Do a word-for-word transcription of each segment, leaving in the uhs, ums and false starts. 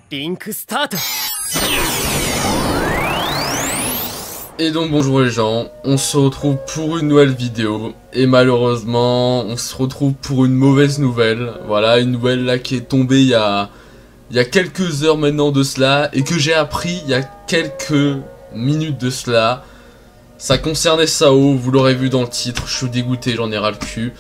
リンクスタート。 Et donc bonjour les gens, on se retrouve pour une nouvelle vidéo et malheureusement on se retrouve pour une mauvaise nouvelle. Voilà, une nouvelle là qui est tombée il y a, il y a quelques heures maintenant de cela et que j'ai appris il y a quelques minutes de cela. Ça concernait S A O, vous l'aurez vu dans le titre, je suis dégoûté, j'en ai ras le cul.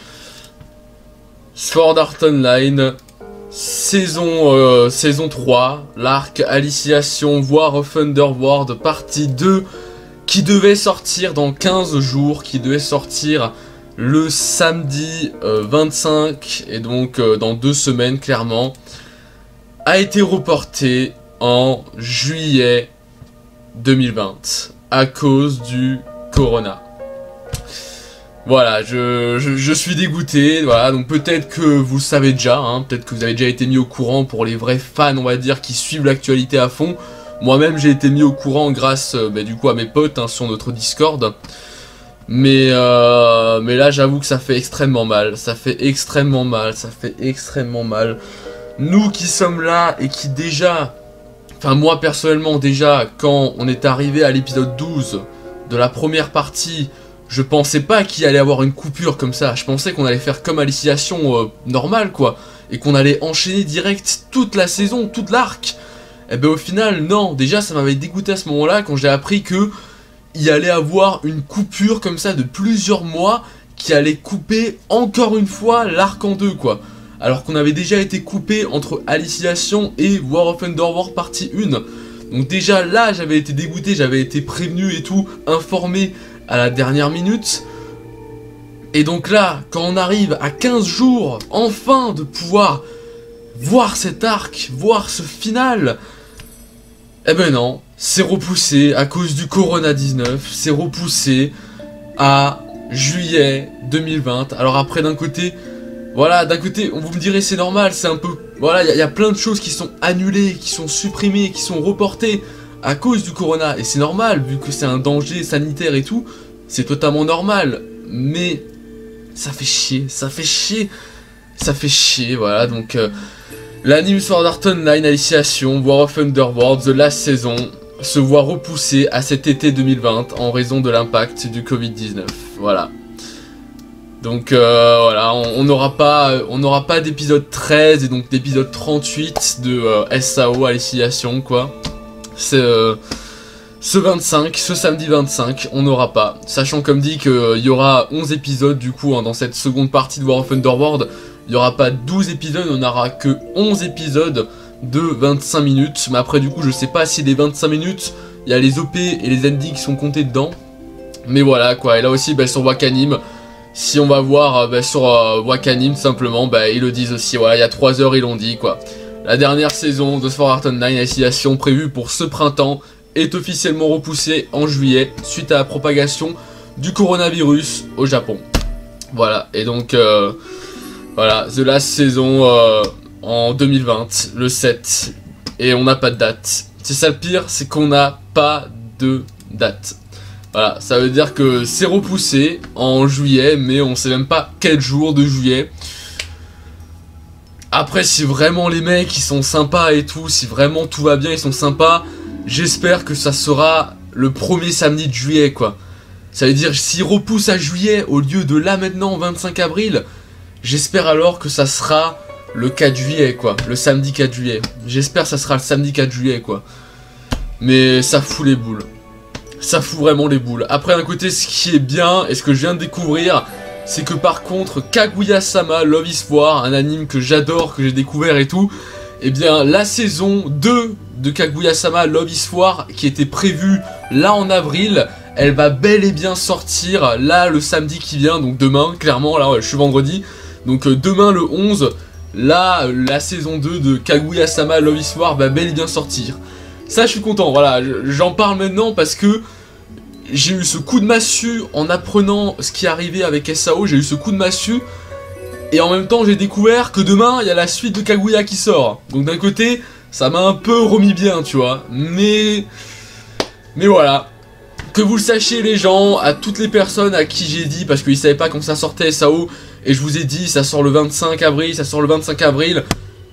Sword Art Online, saison, euh, saison trois, l'arc Alicization War of Underworld partie deux, qui devait sortir dans quinze jours, qui devait sortir le samedi euh, vingt-cinq, et donc euh, dans deux semaines clairement, a été reporté en juillet deux mille vingt à cause du Corona. Voilà, je, je, je suis dégoûté, voilà, donc peut-être que vous le savez déjà, hein, peut-être que vous avez déjà été mis au courant pour les vrais fans, on va dire, qui suivent l'actualité à fond. Moi-même, j'ai été mis au courant grâce, euh, bah, du coup, à mes potes, hein, sur notre Discord. Mais, euh, mais là, j'avoue que ça fait extrêmement mal, ça fait extrêmement mal, ça fait extrêmement mal. Nous qui sommes là et qui déjà, enfin moi personnellement déjà, quand on est arrivé à l'épisode douze de la première partie, je pensais pas qu'il allait avoir une coupure comme ça. Je pensais qu'on allait faire comme Alicization euh, normale quoi. Et qu'on allait enchaîner direct toute la saison, toute l'arc. Et ben au final non. Déjà ça m'avait dégoûté à ce moment là quand j'ai appris que il allait avoir une coupure comme ça de plusieurs mois. Qui allait couper encore une fois l'arc en deux quoi. Alors qu'on avait déjà été coupé entre Alicization et War of Underworld partie un. Donc déjà là j'avais été dégoûté, j'avais été prévenu et tout, informé à la dernière minute. Et donc là, quand on arrive à quinze jours, enfin, de pouvoir voir cet arc, voir ce final, eh ben non, c'est repoussé à cause du Corona dix-neuf, c'est repoussé à juillet deux mille vingt. Alors après, d'un côté, voilà, d'un côté, vous me direz c'est normal, c'est un peu, voilà, il y, y a plein de choses qui sont annulées, qui sont supprimées, qui sont reportées à cause du Corona, et c'est normal, vu que c'est un danger sanitaire et tout, c'est totalement normal, mais ça fait chier, ça fait chier, ça fait chier, voilà, donc euh, l'anime Sword Art Online Alicization War of Underworld, The Last Season, se voit repoussé à cet été deux mille vingt en raison de l'impact du Covid dix-neuf, voilà. Donc euh, voilà, on n'aura pas, on n'aura pas d'épisode treize et donc d'épisode trente-huit de euh, S A O Alicization quoi. C'est euh, ce vingt-cinq, ce samedi vingt-cinq, on n'aura pas. Sachant comme dit qu'il euh, y aura onze épisodes du coup hein, dans cette seconde partie de War of Underworld. Il n'y aura pas douze épisodes, on n'aura que onze épisodes de vingt-cinq minutes. Mais après du coup je sais pas si les vingt-cinq minutes, il y a les O P et les endings qui sont comptés dedans. Mais voilà quoi, et là aussi bah, sur Wakanim, si on va voir euh, bah, sur euh, Wakanim simplement, bah, ils le disent aussi, voilà il y a trois heures ils l'ont dit quoi. La dernière saison de Sword Art Online Alicization prévue pour ce printemps est officiellement repoussée en juillet suite à la propagation du coronavirus au Japon. Voilà, et donc euh, voilà, The Last Season euh, en deux mille vingt, le sept, et on n'a pas de date. C'est ça le pire, c'est qu'on n'a pas de date. Voilà, ça veut dire que c'est repoussé en juillet, mais on sait même pas quel jour de juillet. Après, si vraiment les mecs ils sont sympas et tout, si vraiment tout va bien, ils sont sympas, j'espère que ça sera le premier samedi de juillet quoi. Ça veut dire s'ils repoussent à juillet au lieu de là maintenant vingt-cinq avril, j'espère alors que ça sera le quatre juillet quoi, le samedi quatre juillet. J'espère que ça sera le samedi quatre juillet quoi. Mais ça fout les boules. Ça fout vraiment les boules. Après d'un côté ce qui est bien et ce que je viens de découvrir, c'est que par contre Kaguya-sama Love is War, un anime que j'adore, que j'ai découvert et tout, et bien la saison deux de Kaguya-sama Love is War qui était prévue là en avril, elle va bel et bien sortir là le samedi qui vient, donc demain clairement, là ouais, je suis vendredi, donc euh, demain le onze, là la saison deux de Kaguya-sama Love is War va bel et bien sortir. Ça je suis content, voilà, j'en parle maintenant parce que j'ai eu ce coup de massue en apprenant ce qui arrivait avec S A O, j'ai eu ce coup de massue. Et en même temps j'ai découvert que demain il y a la suite de Kaguya qui sort. Donc d'un côté ça m'a un peu remis bien tu vois. Mais... Mais voilà. Que vous le sachiez les gens, à toutes les personnes à qui j'ai dit, parce qu'ils savaient pas quand ça sortait S A O. Et je vous ai dit ça sort le vingt-cinq avril, ça sort le vingt-cinq avril.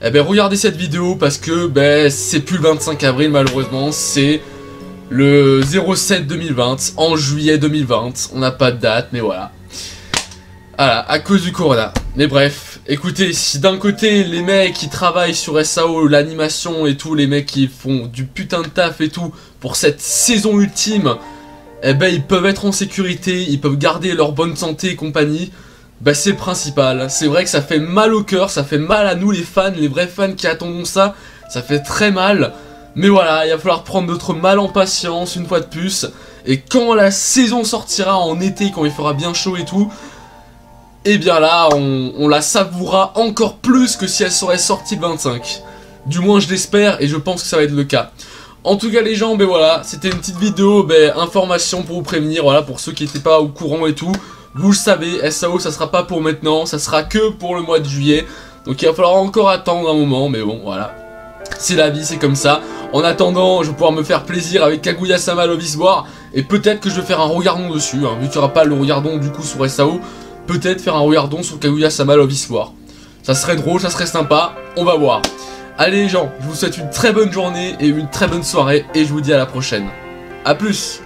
eh ben regardez cette vidéo parce que ben c'est plus le vingt-cinq avril malheureusement, c'est le zéro sept deux mille vingt, en juillet deux mille vingt, on n'a pas de date mais voilà. Voilà, à cause du corona. Mais bref, écoutez, si d'un côté les mecs qui travaillent sur S A O, l'animation et tout, les mecs qui font du putain de taf et tout, pour cette saison ultime, eh ben ils peuvent être en sécurité, ils peuvent garder leur bonne santé et compagnie, bah c'est le principal. C'est vrai que ça fait mal au cœur, ça fait mal à nous les fans, les vrais fans qui attendons ça, ça fait très mal. Mais voilà, il va falloir prendre notre mal en patience une fois de plus. Et quand la saison sortira en été, quand il fera bien chaud et tout, et bien là, on, on la savourera encore plus que si elle serait sortie le vingt-cinq. Du moins je l'espère et je pense que ça va être le cas. En tout cas les gens, ben voilà, c'était une petite vidéo, ben information pour vous prévenir, voilà, pour ceux qui n'étaient pas au courant et tout. Vous le savez, S A O ça sera pas pour maintenant, ça sera que pour le mois de juillet. Donc il va falloir encore attendre un moment, mais bon voilà. C'est la vie, c'est comme ça. En attendant, je vais pouvoir me faire plaisir avec Kaguya-sama Love is War. Et peut-être que je vais faire un regardon dessus, hein, vu qu'il n'y aura pas le regardon du coup sur S A O. Peut-être faire un regardon sur Kaguya-sama Love is War. Ça serait drôle, ça serait sympa, on va voir. Allez les gens, je vous souhaite une très bonne journée et une très bonne soirée. Et je vous dis à la prochaine. A plus.